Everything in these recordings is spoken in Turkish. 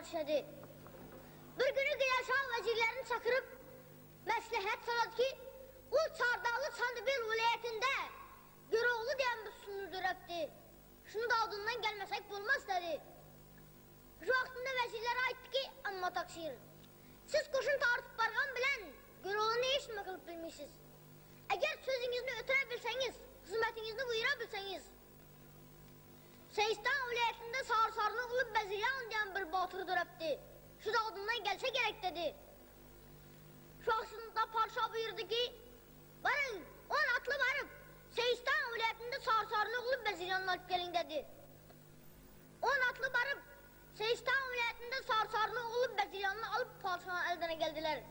düşədi. Bir günü Qiyashah vəzirlərini çakırıb məsləhət saladı ki, o Çardağlı Çandıbel vilayətində Güroğlu deyən bir sunu dörəbdi. Şunu da adından gəlməsək bulmaz dedi. Şu vaxtında vəzirlərə aytdı ki, amma taksir, siz qoşun tartıb barğan bilən Güroğlu ne işinmə qılıb bilmişsiniz? Əgər sözünüzünü ötürə bilsəniz, xizmətinizni buyura bilsəniz, Seistan vilayətində Sarsarlı olub Bəziryan deyən bir batırı dörəbdi. Şu da adından gəlsə gərək dedi. Şu vaxtında padişah buyurdu ki, varın, 10 atlı varıb, Seistan vilayətində Sarsarlı olub Bəziryanın alıp gelin dedi. 10 atlı varıb, Seistan vilayətində Sarsarlı olub Bəziryanını alıp padişahın əldənə gəldilər.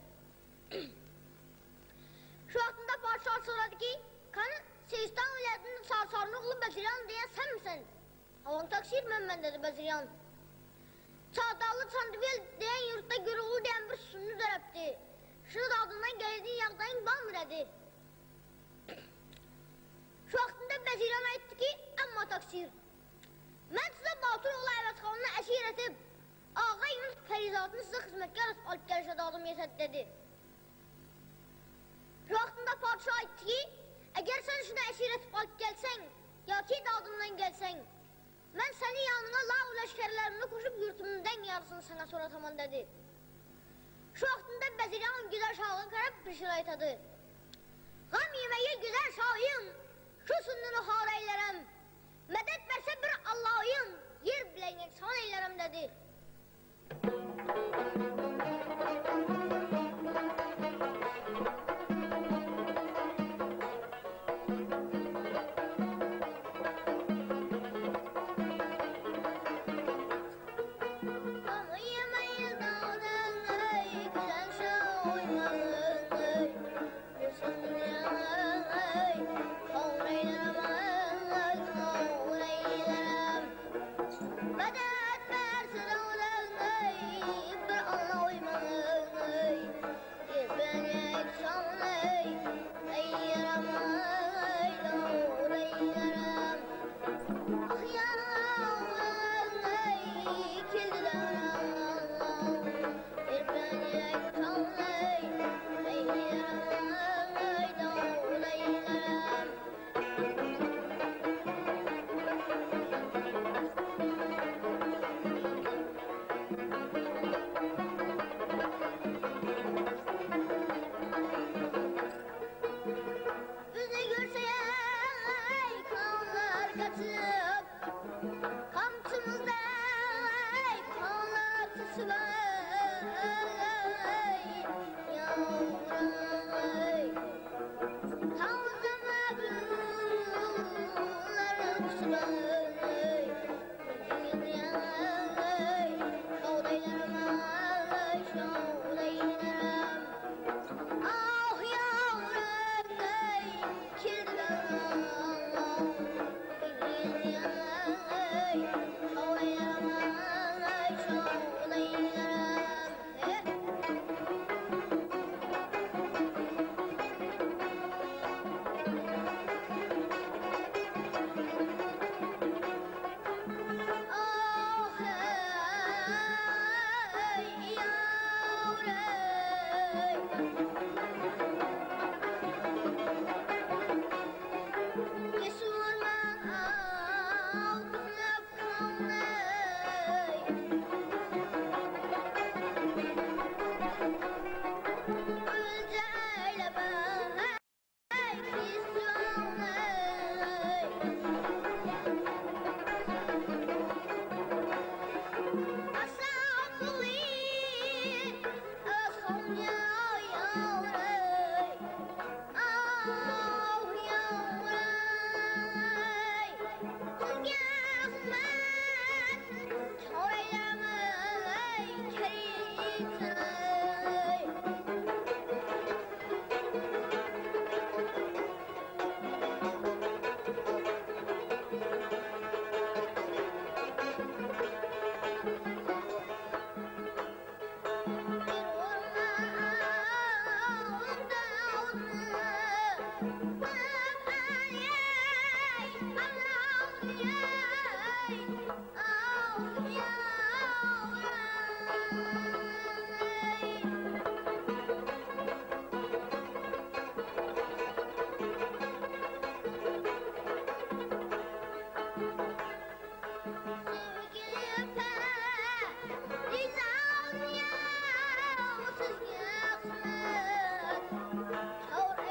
Şu vaxtında padişah soradı ki, kanı Seistan vilayətində Sarsarlı olub Bəziryanı deyən sən misən? Havan taksir mən dedi Bəziryan. Çağdağlı Çandıbel deyən yurtta Güroğlu deyən bir sunu dörəbdi. Şunu da adından gəldiğin yağdayın balmı dedi. Şu vaxtında Bəziryan aytdı ki, amma taksir, mən sizə Baturoğlu Əvətxanını əsir etib, ağa Yunus Fərizadını sizə xizmətkar alıp gəlişədə adım yesət dedi. Şu vaxtında padişah aytdı ki, əgər sən şunu əsir etib alıp gəlsən, ya ki dadından gəlsən, mən sənin yanına lağ ləşkərlərimini koşup yurtumundan yarısını sana soratamam dedi. Şu vaxtında Bəziryan güzel şahın qarab bir şey aytadı. Qam yeməyi güzel şahıyım, şu sünnünü xar eylərəm, mədət versə bir Allahıyım, yer bilən yeksan eylərəm dedi.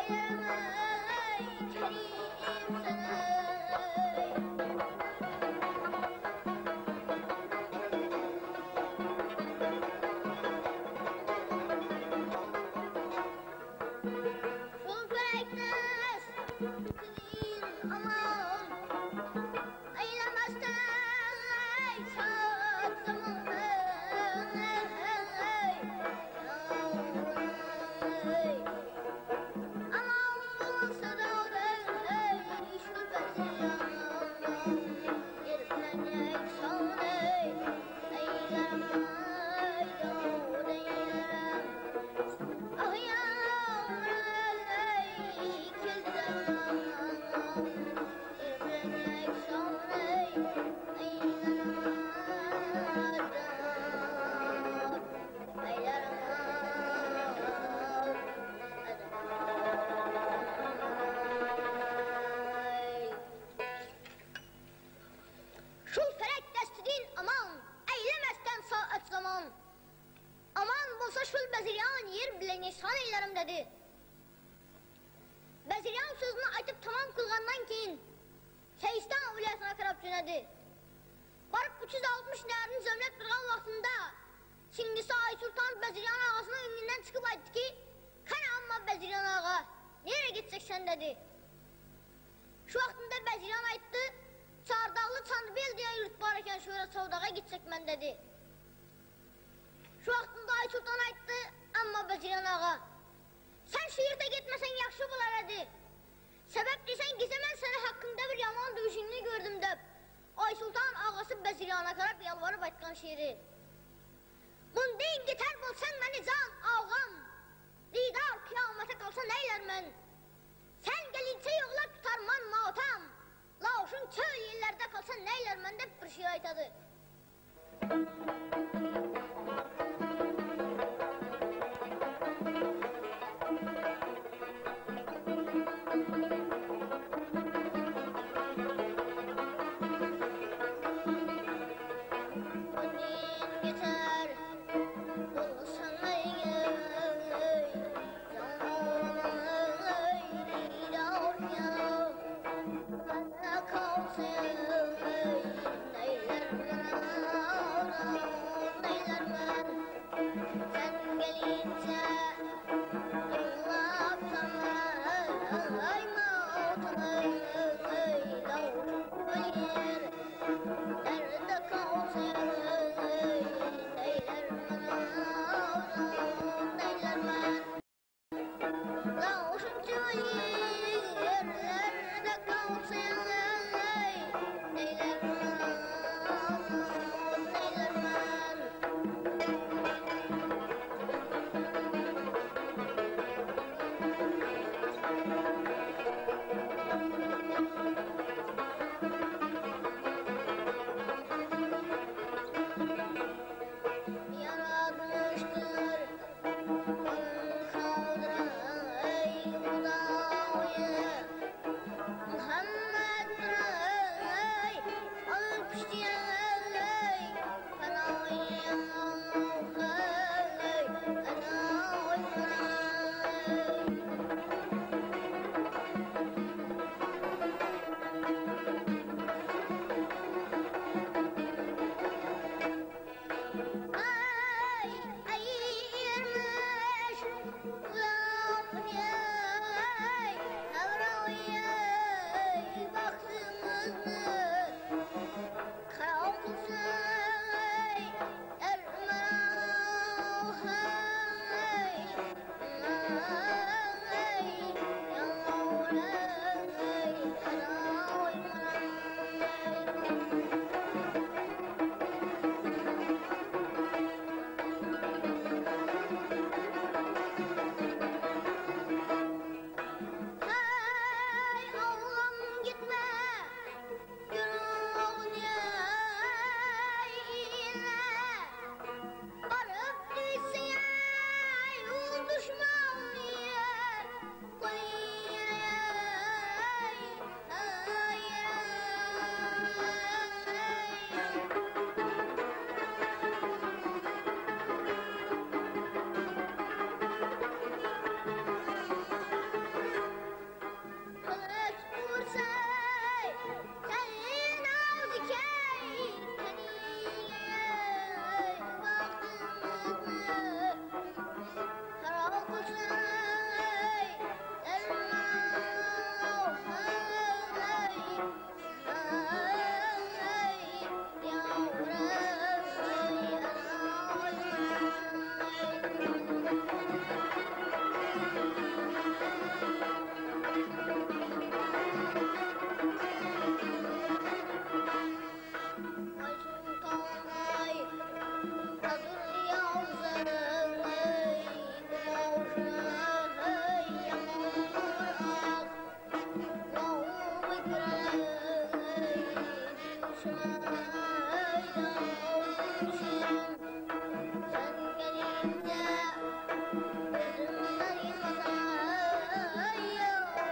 Beziryan sözünü aytıp tamam kılgandan keyin Şeyistan vilayetine karab jönedi. Barıp 360 närini zömlep durgan wagtynda Çingisi Aysultan Beziryan ağasının öňünden çıkıp aytdı ki, "Kana amma Beziryan ağa, nere gitsek sen?" dedi. Şu wagtynda Beziryan aytdı, "Çardağlı Çandıbel diýen ýurt bar eken, şöyle sowdaga gitsek men" dedi. Şu wagtynda Aysultan aytdı, "Amma Beziryan ağa, sen şu ýurta gitmesen ýakşy bolar edi. Sebep diýsen gizemen seni hakkında bir yaman döwüşiňni gördüm" dep. Aysultan ağası Beziryana karap yalvarıp aytgan şiiri. "Mundan giter bolsan meni can ağam, didar kıyamete kalsa neylermen? Sen gelince yoğlap tutarman matam, lauşun çöl yerlerde kalsa neylermen" dep bir şiir aytadı.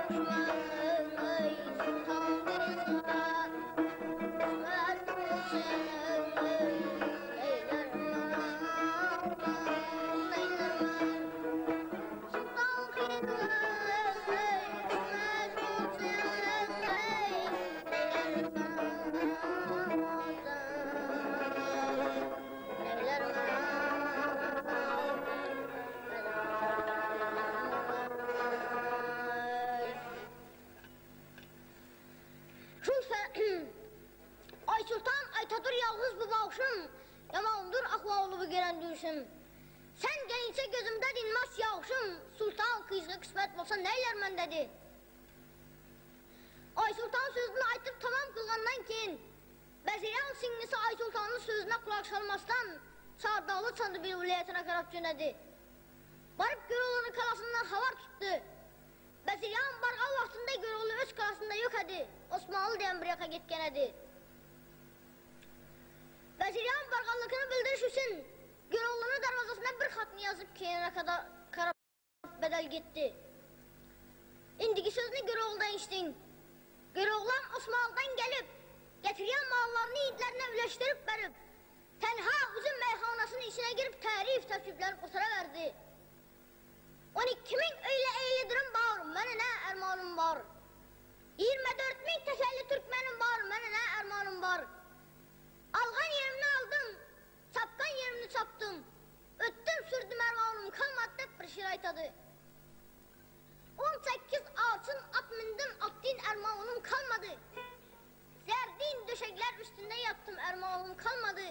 Ay Sultan, aytadır yalnız bu bağışım, yamandır ahvalımı gelen düşüm. Sen gelince gözümde dinmez yağışım, Sultan kıyızlı kısmet olsa neyler mən dedi. Ay Sultan sözünü aytıp tamam kılgandan keyin, Beziryan singlisi Ay Sultan'ın sözüne kulak salmazdan, Çardağlı Çandı bir vilayetine karab jönedi. Barıp Göroğlu'nun kalasından havar tuttu. Beziryan barğal vaxtında Göroğlu öz kalasında yok edi, Osmanlı diyen bir yaka gitken edi. Beziryan barğallıkını bildiriş üçün, Göroğlu'nun darvazasına bir xatını yazıp kenara kadar karab bedel gitti. İndiki sözünü Göroğlu'dan içtin. Göroğlan Osmanlı'dan gelip, getiriyen mallarını yiğitlerine üleştirip verip, tenha uzun meyhanasının içine girip tarif tepkiplerini kusura verdi. 12.000 öyle eğlidirim var, mənə nə ərmanım var. 24.000 təsəlli Türkmenim var, mənə nə ərmanım var. Alğan yerimini aldım, çapqan yerimini çapdım. Öttüm sürdüm ərmanım, kalmadı bir şir aytadı. 18 ağaçın at mindim, atdin ərmanım kalmadı. Zerdin döşekler üstünde yattım, ərmanım kalmadı.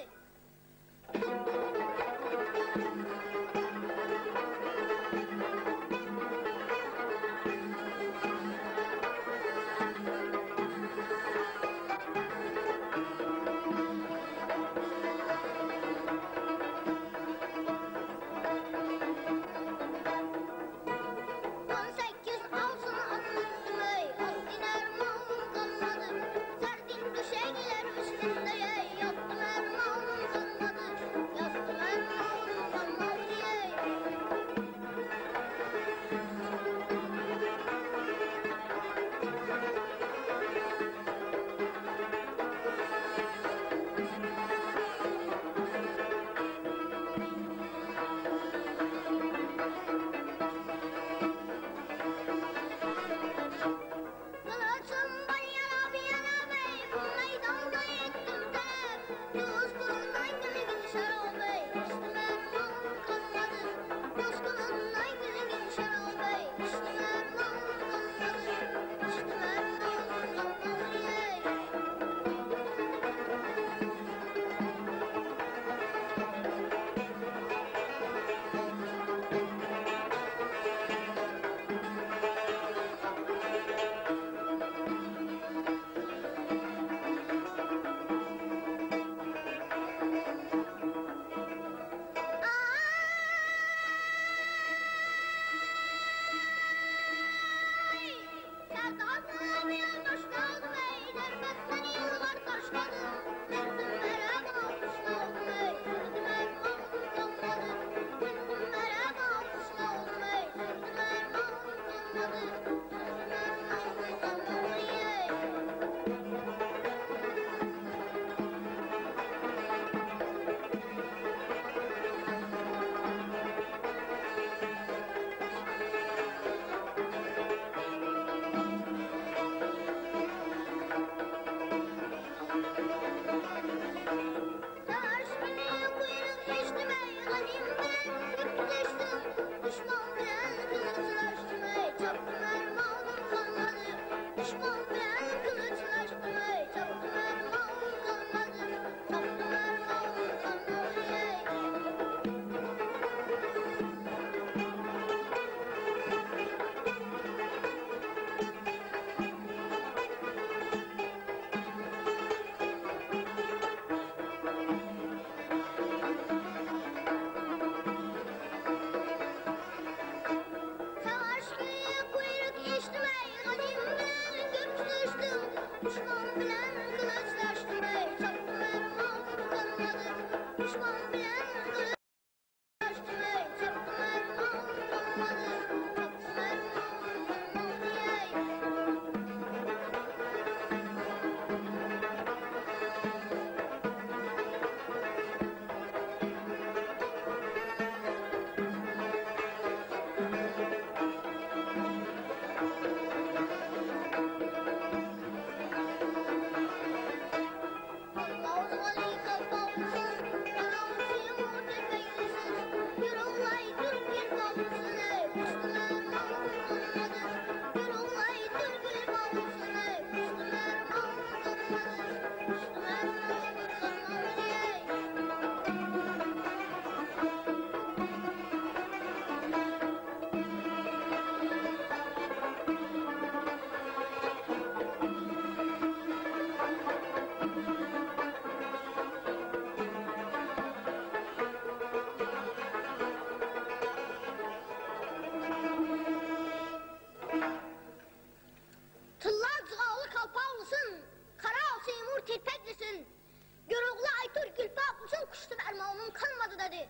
dedi.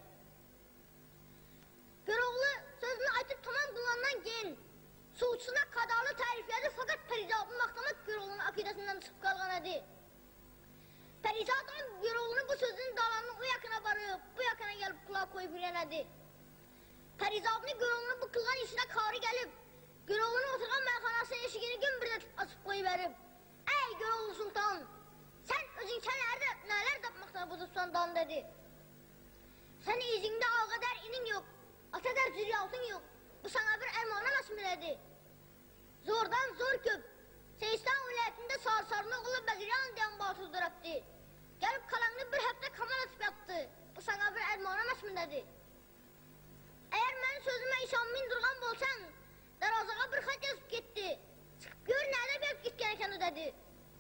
Güroğlu sözünü aytıp tamam kılgandan keyin suçsuna kadarlı tarifledi fakat Perizat'ın mahkamat Güroğlu'nun akidesinden çıkıp kalgan edi. Perizat'ın Güroğlu'nun bu sözünün dalanını o yakına varıp bu yakına gelip kulağa koyup ürenedi. Perizat'ın Güroğlu'nun bu kılgan işine kari gelip Güroğlu'nun oturgan meyhanasının eşiğini gün bir de açıp koyuverip ey Güroğlu Sultan sen özün neler yapmaktan buzupsan dan dedi. Sen izinde ağa kadar inin yok, ata der zürriyatın yok. Bu sana bir ermana nasıl dedi. Zordan zor köp. Seystan vilayetinde sarsarını oğlu Beziryan diyen batıl duraktı. Gelip kalanını bir hafta kamal atıp yaptı. Bu sana bir ermana nasıl dedi. Eğer ben sözüme işanmin durgan bolsan, darazaga bir xat yazıp gitti. Çıkıp gör nerede bir gitken ekeni dedi.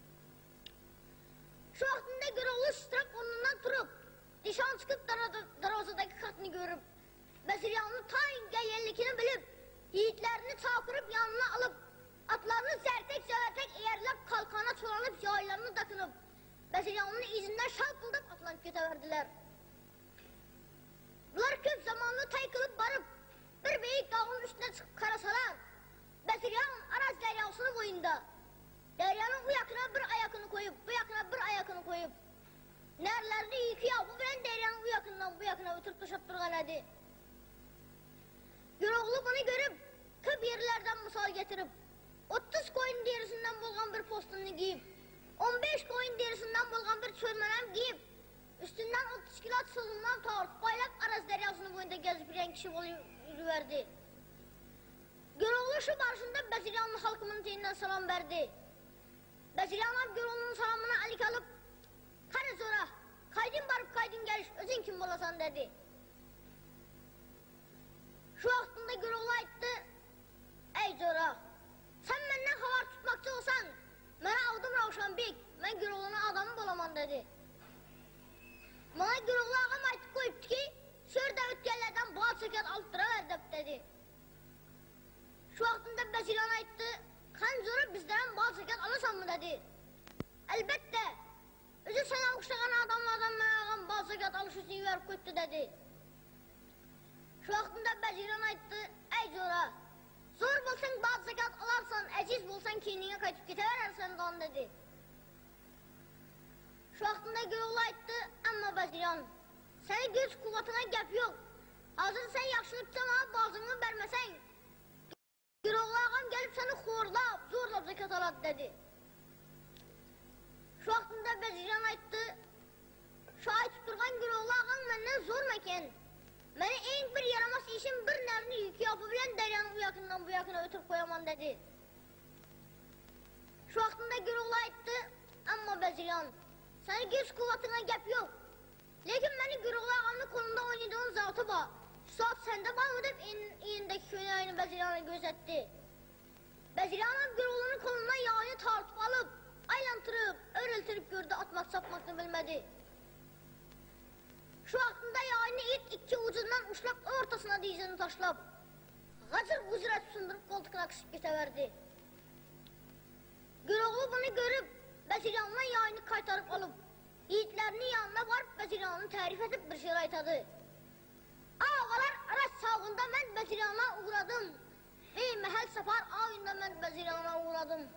Şu vaktinde Güroğlu şıtırak onundan turup, dişan çıkıp darazadaki xatını görüp, Beziryan'ın ta yellikini bilip, yiğitlerini çakırıp yanına alıp, atlarını zertek eğerlep kalkana çoğalıp yaylarını takınıp, Beziryan'ın izinden şalkıldıp atlanıp gideverdiler. Bunlar köp zamanlı tay kılıp barıp, bir büyük dağın üstüne çıkıp karasalar, Beziryan'ın Araz deryasını boyunda, deryanın bu yakına bir ayakını koyup, bu yakına bir ayakını koyup, nerlerini yıkıyor, bu bilen deryanın bu yakından bu yakına oturup dışıp durgan edi. Güroğlu bunu görüp, köp yerlerden misal getirip, 30 koyun derisinden bulgan bir postunu giyip, 15 koyun derisinden bulgan bir çölmenem giyip, üstünden 30 kilo sılından tarıp, baylap Araz deryasını boyunda gezip bilen kişi yürüverdi. Güroğlu şu barışında Beziryan'ın halkımın teyinden salam verdi. Beziryan Güroğlu'nun salamına alik alıp, "Hadi zora, kaydın barıp kaydın geliş, özün kim bolasan" dedi. Şu vaktinde Güroğlu ayıttı, "Ey zora, sen benden havar tutmakçı olsan, bana adım Ravşanbek, ben Güroğlu'nun adamı bolaman" dedi. Bana Güroğlu ağam aytıp koyuptu ki, şurada ötkenlerden bağ çeket alıp duraver dedi. Şu vaktinde Beziryan ayıttı, "Kan zora bizden bağ çeket alısan mı" dedi. "Elbette, özü sana okşayan adamlardan ben ağam bağ çeket alış için verip koyuptu" dedi. Şu vaktinde Beziryan ayıttı, "Ey zora, zor bulsan bağ çeket alarsan, aciz bulsan kendine kaçıp gideverersen dan" dedi. Şu vaktinde Güroğlu ayıttı, "Amma Beziryan, senin güç kuvvetine gep yok. Hazır sen yaxşılıkça bana bazını vermesen, Güroğlu ağam gelip seni horlap, zorlap zekat aladı" dedi. Şu vaktinde Beziryan ayıttı, "Şu aytıp durgan Güroğlu ağam benden zor meken. Beni en bir yaramaz işin bir nerini yükü yapıbilen deryanın bu yakından bu yakına ötüp koyaman" dedi. Şu vaktinde Güroğlu ayıttı, "Amma Beziryan, senin güç kuvvetine gep yok. Lakin beni Güroğlu ağamın kolunda oynadığın zatı var. Şu saat sende var mı" deyip iyindeki köyün ayını Beziryan'a gözetti. Beziryan Güroğlu'nun kolundan yağını tartıp alıp, aylantırıp, örültürüp gördü, atmak sapmakını bilmedi. Şu vaktinde yağını iki ucundan uçlap ortasına dizini taşlap, gacır guzurat sundurup koltukuna kısıp gideverdi. Güroğlu bunu görüp, Beziryan'dan yağını kaytarıp alıp, yiğitlerinin yanına varıp Beziryan'ı tarif edip bir şey aytadı. "Ağalar araç sağında ben Beziryan'a uğradım. Ey mehel safar ağında ben Beziryan'a uğradım."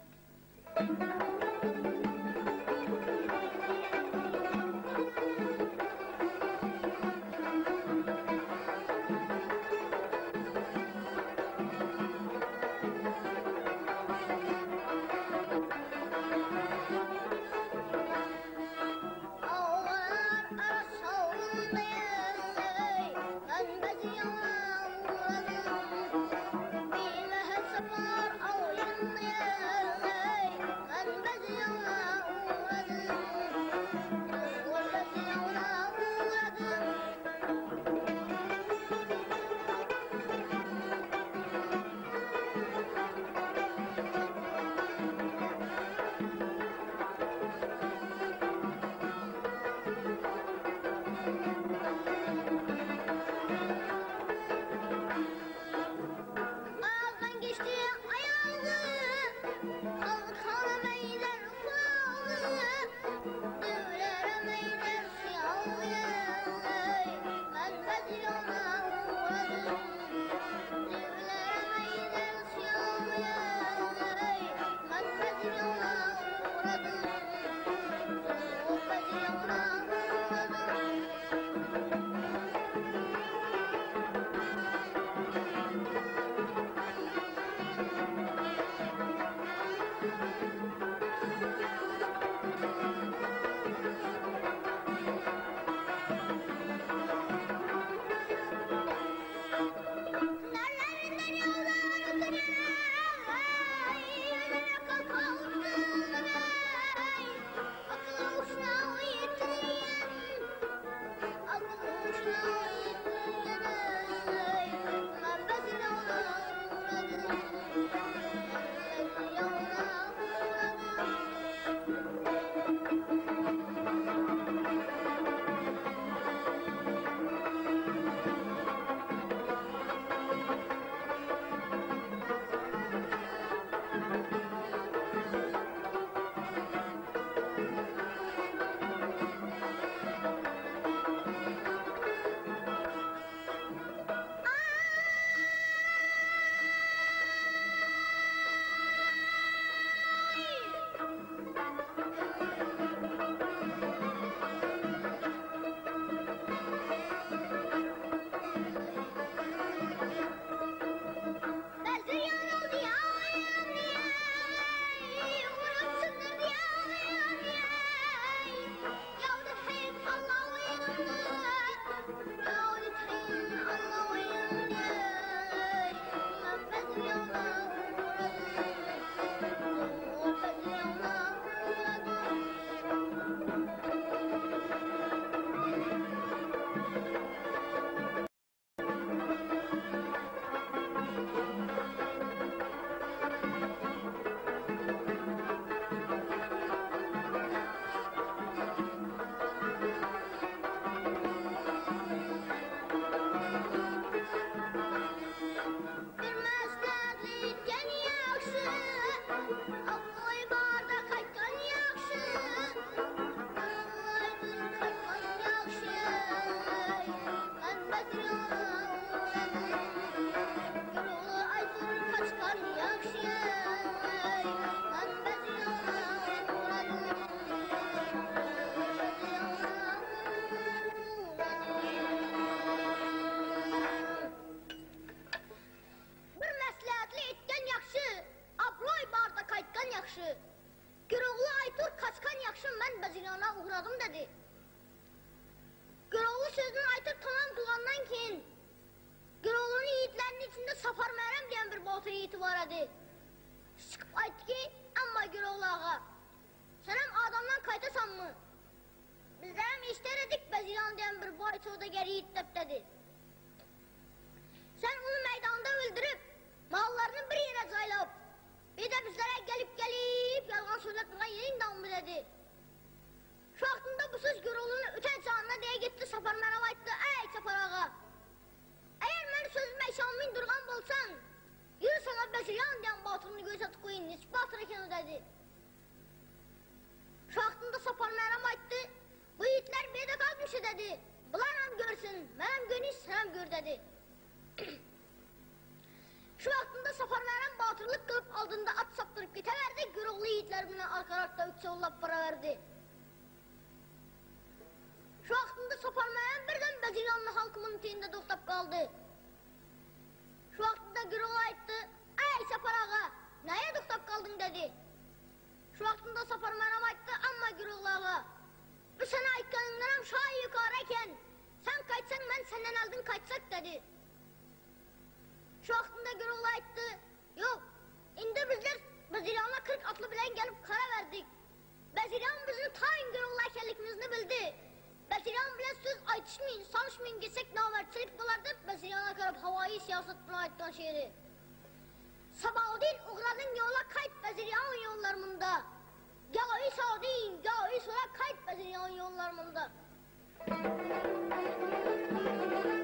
Sabahudin uğradın yola kayıt beziryan yollarında. Gavi Saudin, gavi sonra kayıt beziryan yollarında.